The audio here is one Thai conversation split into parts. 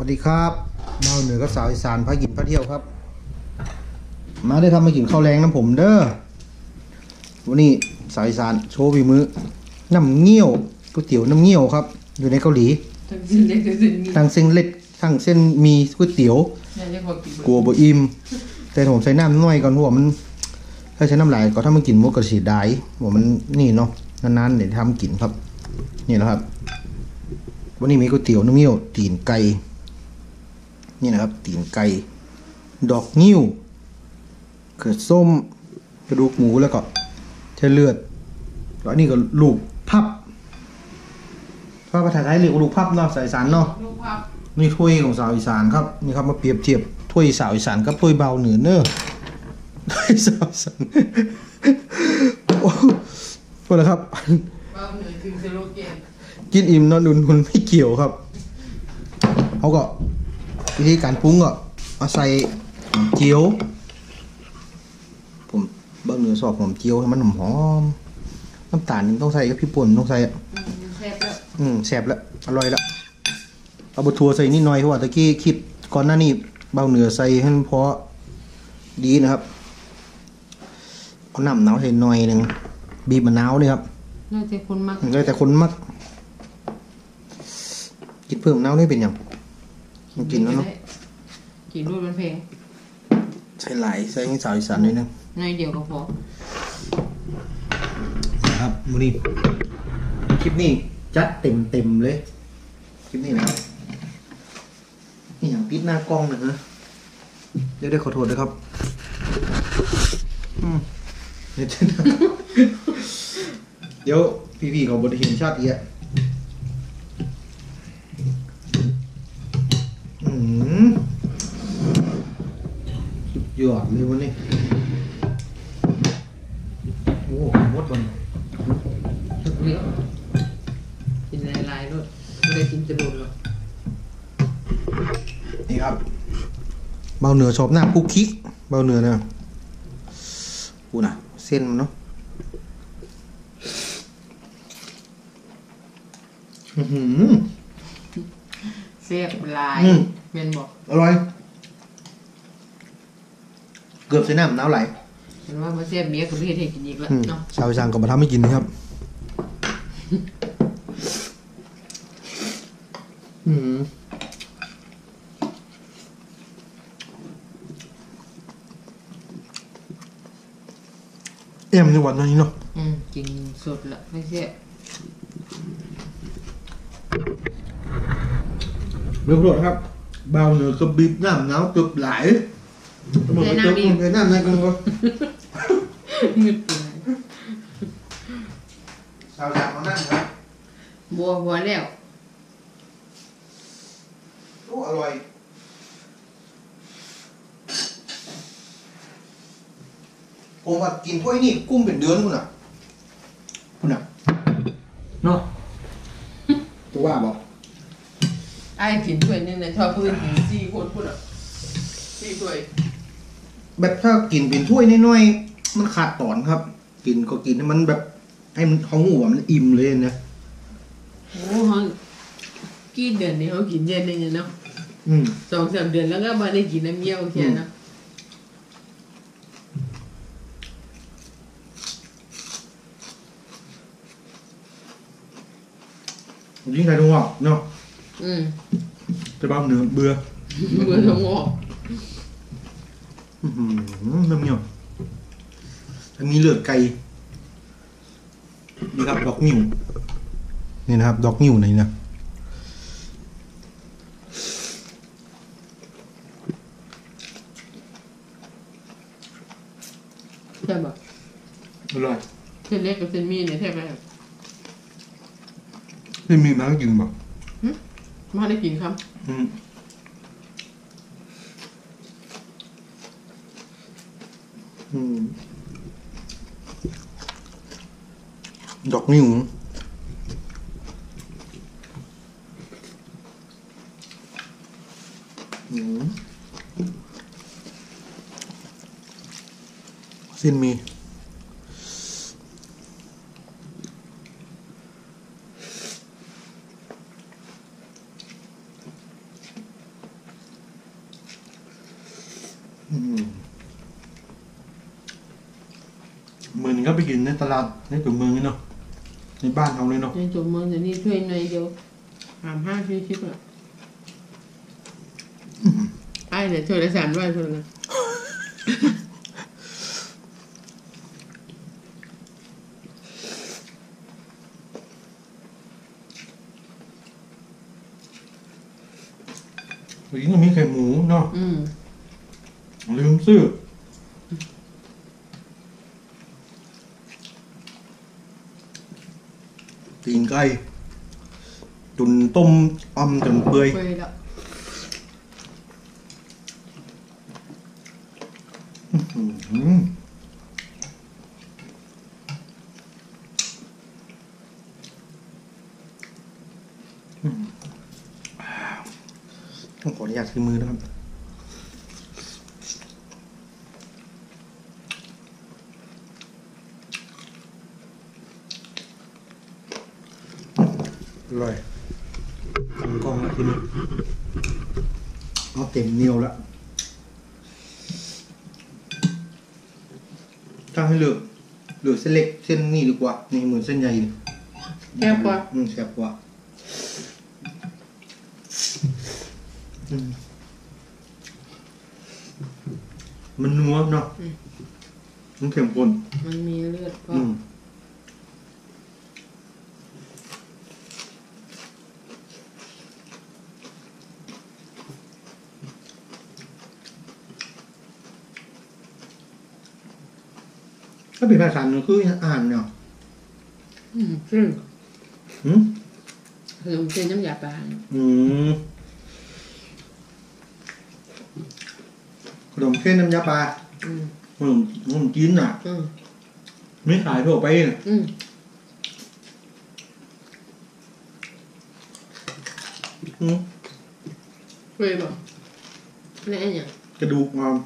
ดีครับเมาเหนือกับสาวอีสานพากินพาเที่ยวครับมาได้ทำมากินข้าวแรงน้ำผมเด้อวันนี้สาวอีสานโชว์ฝีมือน้ำเงี้ยวก๋วยเตี๋ยวน้ำเงี้ยวครับอยู่ในเกาหลีทั้งเส้นเล็กทั้งเส้นเล็กทั้งเส้นมีก๋วยเตี๋ยวกลัวบ่อิ่มแต่ผมใส่น้ำน้อยก่อนเพราะว่ามันถ้าใช้น้ำลายก็ถ้ามันกินมุกกระสีได้ว่ามันนี่เนาะนานๆเดี๋ยวทำกินครับนี่แหละครับวันนี้มีก๋วยเตี๋ยวน้ำเงี้ยวตีนไก่นี่นะครับตีนไก่ดอกนิ้วเขือส้มกระดูกหมูแล้วก็เทเลือดแล้วนี่ก็ลูกพับภาษาไทยเรียกว่าลูกพับเนาะสาวอีสานเนาะนี่ถ้วยของสาวอีสานครับนี่ครับมาเปรียบเทียบถ้วยสาวอีสานกับถ้วยเบาเหนือเนอะถ้วยสาวอีสานโอ้โหแล้วครับเบาเหนือคือสโลแกนกินอิ่มนอนดุนคุณไม่เกี่ยวครับเขาก็วิธีการปรุงก็มาใส่หอมเจียวผมเบิ้งเนื้อสอบหอมเจียวให้มันหอมน้ำตาลต้องใส่กับพี่ป่นต้องใส่แซ่บแล้วแซ่บแล้วอร่อยแล้วเอาบะทัวใส่นิดหน่อยเพราะว่าตะกี้คิดก่อนหน้านี้เบาเนื้อใส่ให้มันพอดีนะครับเอาน้ำหนาวใส่หน่อยหนึ่งบีบมะนาวนี่ครับแล้วแต่คนมักกินเพิ่มน้ำนี่เป็นยังกินแล้วเนาะกินรูดมันเพลงใส่หลายใส่ให้สาวอีสานนิดนึงในเดียวก็พอครับมื้อนี้คลิปนี้จัดเต็มเลยคลิปนี้นะครับนี่อย่างปิดหน้ากล้องนะฮะเดี๋ยวได้ขอโทษด้วยครับเดี๋ยวพี่ๆเขาบริเห็นชาติเอียหยอดเลยวันนี้โอ้หมดวันเลี้ยวกินลายๆด้วยไม่ได้กินจะโดนหรอกนี่ครับเบาเหนือชอบหน้าคุกคิกเบาเหนือนะกูน่ะเส้นมันเนาะเสียบลายเมียนบอกอร่อยเกือบใส่น้ำน้ำไหลเห็นว่ามาเสียบเมียกับพี่เทกินอีกแล้วเนาะชาวอีสานก็มาทำให้กินนะครับเอ็มในวันนี้เนาะกินสดละไม่เสียเรียบร้อยครับเบาเหนือกับบีบน้ำน้ำเกือบไหลในน้ำดีในน้ำในกันก็งึดเลยชาวจากมานั่งครับบัวแล้วโอ้อร่อยผมว่ากินถ้วยนี่กุ้งเป็นเดือนคุณอ่ะเนาะจะว่าบอกไอ้กินถ้วยนี่นะชอบพื้น4 คนพูดอ่ะ4 ถ้วยแบบถ้ากินเป็นถ้วยน้อยๆมันขาดตอนครับกินก็กินให้มันแบบให้มันท้องหัวมันอิ่มเลยนะโอ้เขากี่เดือนนี่เขากินเย็นเลยเนาะ2-3 เดือนแล้วก็มาได้กินน้ำเยี่ยวแค่นะยิ่งใครดูออกเนาะจะบ้าเนื้อเบื่อท้องออกน้ำเงี้ยวมีเลือดไก่นี่ครับดอกนิ้วนี่นะครับดอกนิ้วไหนเนี่ยใช่ปะอร่อยเส้นเล็กกับเส้นมีเนี่ยใช่ไหมเส้นมีมาได้กินปะมาได้กินครับดอกนิ้วเส้นมีมือนี้ก็ไปกินในตลาดในตัวเมืองนี่เนาะในบ้านเขาเลยเนาะในจุ่มเมืองเดี๋ยวนี้ช่วยหน่อยเดียว5 ช่วยชิปอ่ะไอ้เนี่ยช่วยละ3 ร้อยช่วยละวันนี้ก็มีไข่หมูเนาะลืมซื้อตีนไก่ตุนต้มอมจนเปื่อยแล้วต้องขออนุญาตที่มือนะครับอร่อยทำกล้องแล้วทีนี้เอาเต็มเหนียวแล้วถ้าให้เลือกเส้นเล็กเส้นนี้ดีกว่านี่เหมือนเส้นใหญ่แซ่บกว่าแซ่บกว่ามันนัวเนาะมันเข้มข้นมันมีเลือดก็ถ้าเป็นภาษาหนึ่งคืออ่านเนาะซึ่งขนมจีนน้ำยาปลาขนมเส้นน้ำยาปลาขนมจีนอ่ะไม่ขายทั่วไปน่ะเฟรบ่นี่ไอ้เนี่ยกระดูกงอม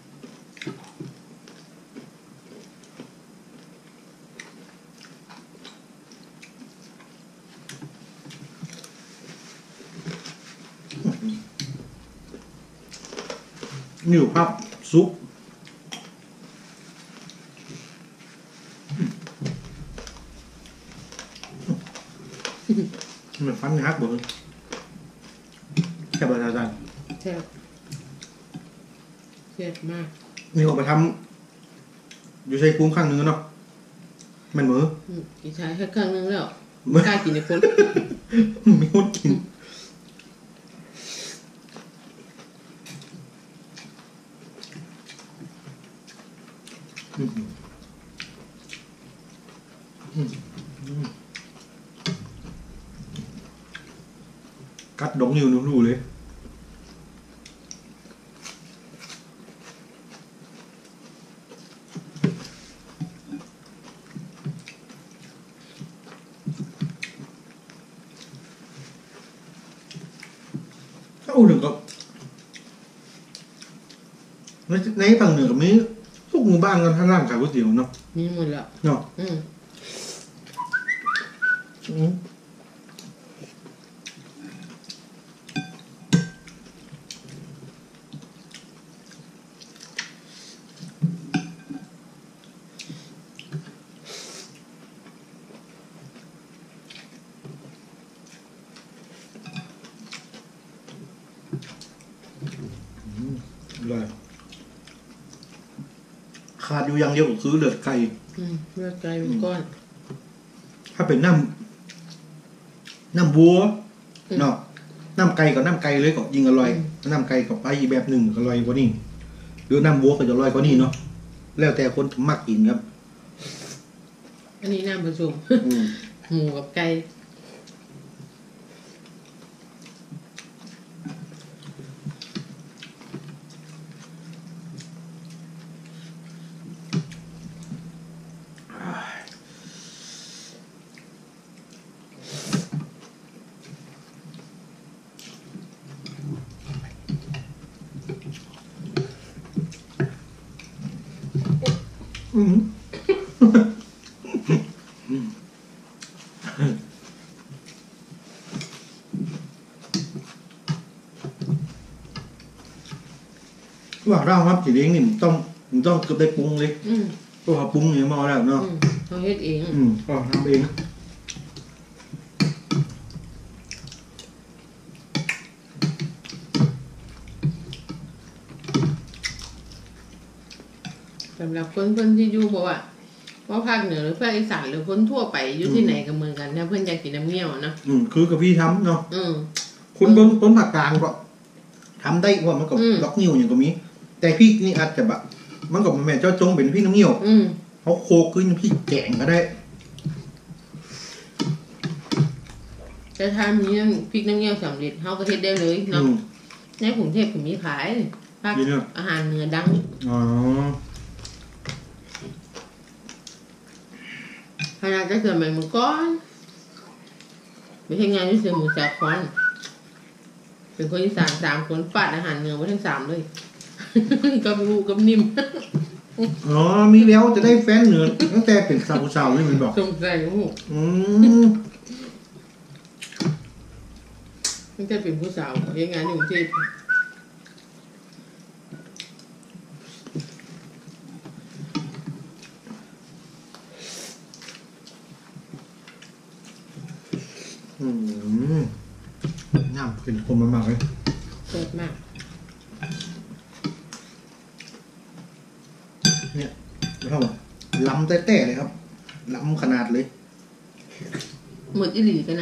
นิ่วพับซุปมันฟันฮักบ่แค่บาราจันแซ่บแซ่บมากนี่ออกไปทำอยู่ใช้กุ้งข้างนึงเนาะมันเหมืออีใช้แค่ข้างนึงแล้วไม่กล้ากินในคนไม่คนกินกัดดงอยู่นุ่มๆเลยถ้าอุ่นก็ในทางเหนือก็มีทุกหมู่บ้านกันท่าร้านขายก๋วยเตี๋ยวเนาะมีหมดแล้วเนาะเลยขาดอยู่อย่างเดียวก็คือเลือดไก่เลือดไก่เป็นก้อนถ้าเป็นน้ำวัวเนาะน้ำไก่กับน้ำไก่เลยก็ยิ่งอร่อยน้ำไก่กับไปอีกแบบหนึ่งอร่อยกว่านี้หรือน้ำวัวก็จะอร่อยกว่านี้เนาะแล้วแต่คนมักกินครับอันนี้น้ำผสมหมูกับไก่ว่าเราครับกินเองนี่มันต้องเกือบได้ปรุงเลยอืมตัวปรุงอย่างมาแล้วเนาะเขาเฮ็ดเองก็ทำเองสำหรับคนที่อยู่บอกว่าภาคเหนือหรือภาคอีสานหรือคนทั่วไปอยู่ที่ไหนก็เหมือนกันถ้าเพื่อนอยากกินน้ำเงี้ยวเนาะคือกับพี่ทำเนาะอืมคุณต้นผักกลางก็ทำได้ว่ามันก็ล็อกนิ้วอย่างก็มี แต่พี่นี่อาจจะแบบมันก็แม่เจ้าจงเป็นพี่น้ำเงี้ยวเขาโคขึ้นพี่แกงก็ได้แต่ถ้ามีพริกน้ำเงี้ยวสำเร็จเขาก็เฮ็ดได้เลยเนาะในกรุงเทพก็มีขายภาคอาหารเหนือดังอ๋อขนาดจะเกิดใหม่เมื่อก่อนไปทำงานที่เสือหมูสาครเป็นคนอีสาน3 คนฟาดอาหารเหนือไว้ทั้ง3เลย กับลูกกับนิ่มอ๋อมีแล้วจะได้แฟนเหนือตั้งแต่เป็นสาวๆนี่มันบอกสงสัยโอ้โห ตั้งแต่เป็นผู้สาวเฮ็ดงานอยู่กรุงเทพน้ำเป็นคนมากๆเลยเปิดมากเนี่ยไม่เท่าไหร่ล้ำแต่ๆเลยครับล้ำขนาดเลยหมดอีหลีกันนะ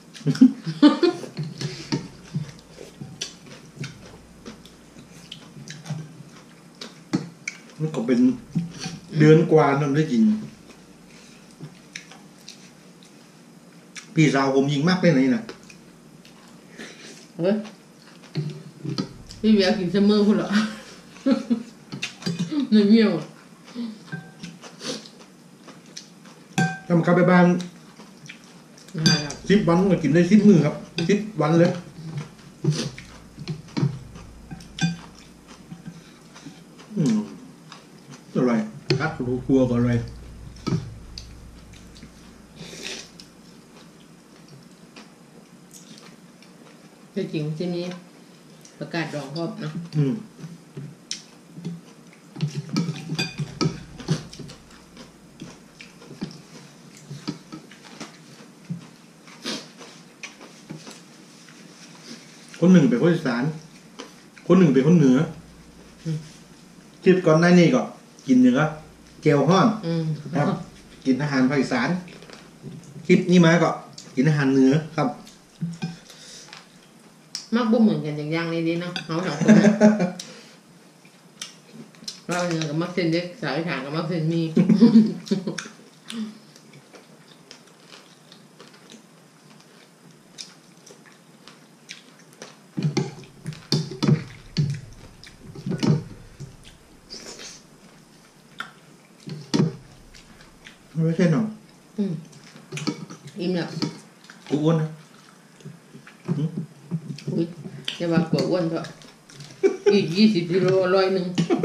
มันก็เป็นเดือนกว่านั่นได้กินพี่สาวผมยิงมากเลยนะเฮ้ยพี่เบียร์กินเสมอพุ่นเหรอ หนึ่งเงี้ยวถ้ามันกลับไปบ้านนะครับ 10 วันก็กินได้10 มื้อครับ10 วันเลยอร่อยคัดรูครัวก็อร่อยที่จริงที่นี้ประกาศดองครอบเนาะคนหนึ่งเป็นคนอีสานคนหนึ่งเป็นคนเหนือคิดก่อนหน้านี้ก็กินเนื้อแก้วฮ้อน ครับ กินอาหารภาคอีสานคลิปนี้มาก็กินอาหารเหนือครับมักบ่เหมือนกันอย่างๆในนี้เนาะเขา2 คนนะเราเนื้อกับมักเส้นเล็กสาวอีสานกับมักเส้นหมีไม่ใช่หนออิ่มแล้วกูอ้วนนะอุ้ยอย่าว่ากลัวอ้วนเถอะอีก20 กิโล100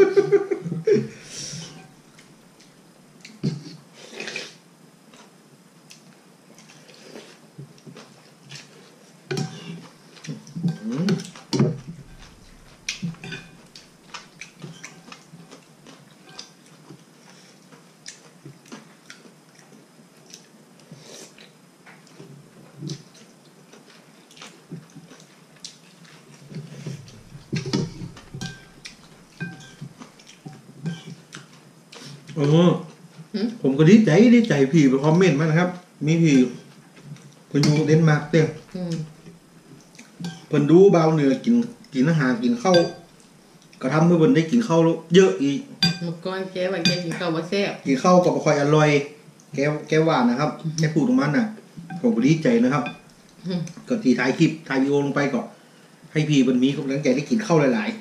ผมก็ดีใจพี่ไปคอมเมนต์มานะครับ มีพี่เพิ่นอยู่เดนมาร์กเด้อเพิ่นดูบ่าวเหนือกินอาหารกินข้าวก็ทำให้เพิ่นได้กินข้าวเยอะอีกเมื่อก่อนแกว่าแกกินข้าวบ่แซ่บกินข้าวก็บ่ค่อยอร่อยแกว่านะครับแกพูดตรงนั้นน่ะผมก็ดีใจนะครับก็ที่ถ่ายคลิปถ่ายวิดีโอลงไปก็ให้พี่เพิ่นมีกำลังใจได้กินข้าวหลาย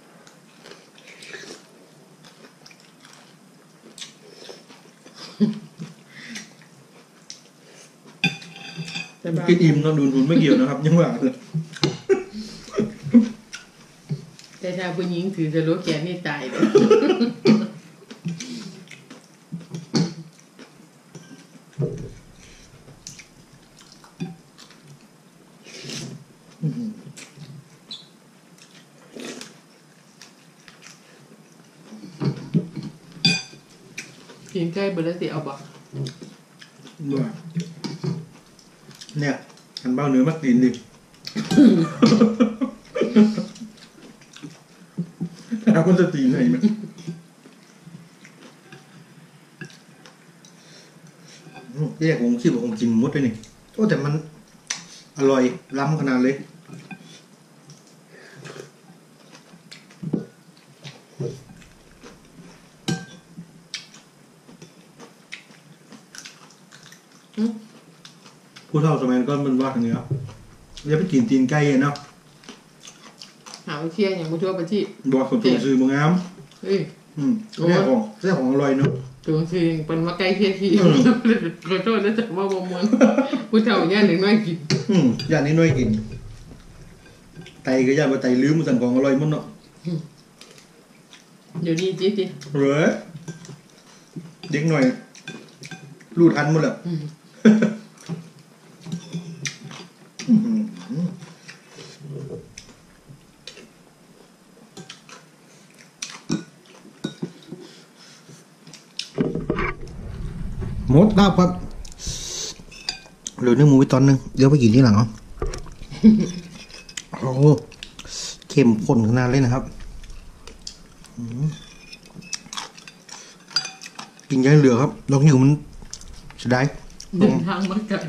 ๆกินอิ่มเนาะดูไม่เกี่ยวนะครับยังว่าเลยแต่ถ้าผู้หญิงถือสโลแกนนี่ตายเลยอตีนไก่เบอร์ละสิเอาบ่เนี่ยอันเบ้าเนื้อมักตีนดิเอาคนจะตีนไหนไหมแยกผมคิดว่าผมกินมดเลยนี่โอ้แต่มันอร่อยล้ำขนาดเลยผู้เฒ่าสมัยก่อนมันว่าอย่างเงี้ยอย่าไปกินตีนไก่เนาะหาไปเที่ยงอย่างมุทั่วไปที่บอกคนตัวซื้อบางงามเอ้ยแค่ของอร่อยเนาะตัวซื้อเป็นมาไก่เที่ยที่ขอโทษนะจ๊ะว่าบ่มวนผู้เฒ่าย่านหนึ่งน้อยกินอย่างนี้น้อยกินไตก็ย่านว่าไตลืมมันสั่งของอร่อยมั้งเนาะเดี๋ยวนี้จิ๊ดเหรอเด็กหน่อยรูดทันหมดแล้วหมดแล้วครับเหลือเนื้อหมูไปตอนนึงเดี๋ยวไปกินที่หลังเนาะโอ้เข้มข้นขนาดเลยนะครับกินเยอะเหลือครับลองอยู่มันจะได้เดินทางมาไกล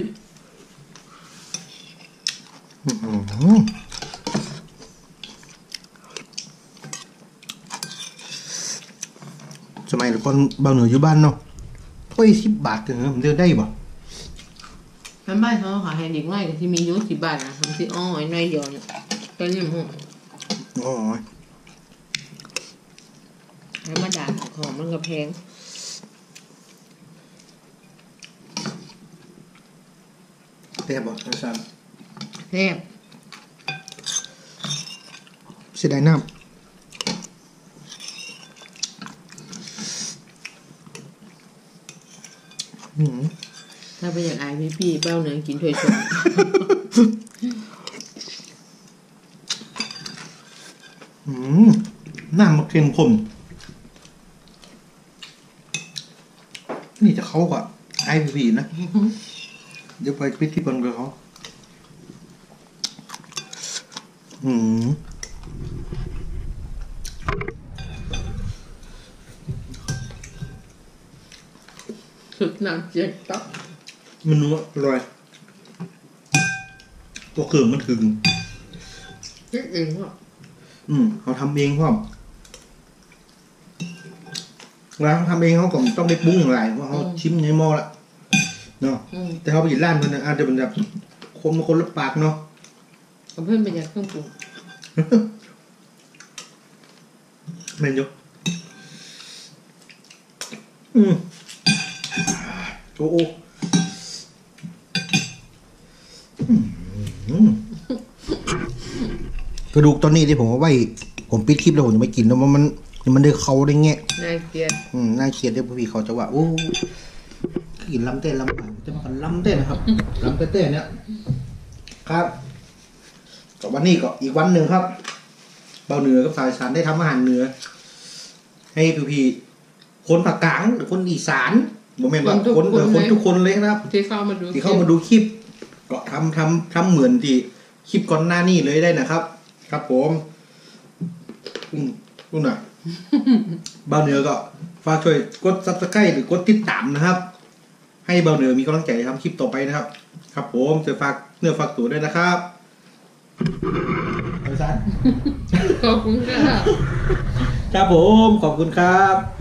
สมัยก่อนเบาเหนืออยู่บ้านเนาะถ้วย10 บาทถึงผมเดินได้ป่ะท่านบ้านเขาขายให้เด็กน้อยกับที่มีอายุ10 บาทนะทำสิอ้อยน้อยเดียวเนี่ยก็นี่มึงอ๋อแล้วมาด่าของมันก็แพงแต่บอกอาจารย์แซ่บเสียดายน้ำถ้าไปอยากอายพี่เบ้าเนื้อกินถ้วยชมน้ำมันเข้มข้นนี่จะเข้ากับไอพีนะ เดี๋ยวไปพิธีกรกับเขาสุดน้ำเจี๊ยบต๊อกมันนัวอร่อยตัวเครื่องมันถึงคิดเองว่าเขาทำเองพ่อเวลาเขาทำเองเขาก็ต้องได้ปรุงอย่างไรเพราะเขาชิมในหม้อละเนาะแต่เขาไปกินร้านมันอาจจะเป็นแบบคนละปากเนาะกับเพื่อนไปอยากเครื่องปรุงแม่นยกโอ้โอ้กระดูกตอนนี้ที่ผมเอาไว้ผมปิดคลิปแล้วผมจะไม่กินแล้วมันได้เขาได้แงะน่าเกลียดน่าเกลียดเดี๋ยวพี่เขาจะว่าโอ้กินลำเต้นลำผ่านจะมากันลำเต้นนะครับลำเต้นเนี่ยครับก็วันนี้ก็อีกวันหนึ่งครับเบาเหนือกับสายอีสานได้ทำอาหารเหนือให้พี่คนภาคกลางหรือคนอีสานโมเมนต์ว่าคนทุกคนเลยนะครับที่เข้ามาดูคลิปก็ทำเหมือนที่คลิปก่อนหน้านี้เลยได้นะครับ ครับผมนู่นน่ะ เบาเหนือก็ฝากช่วยกด Subscribe หรือกดติดตามนะครับ ให้เบาเหนือมีกำลังใจทำคลิปต่อไปนะครับ ครับผมจะฝากเนื้อฝากตัวด้วยนะครับอาจารย์ขอบคุณค่ะครับผมขอบคุณครับ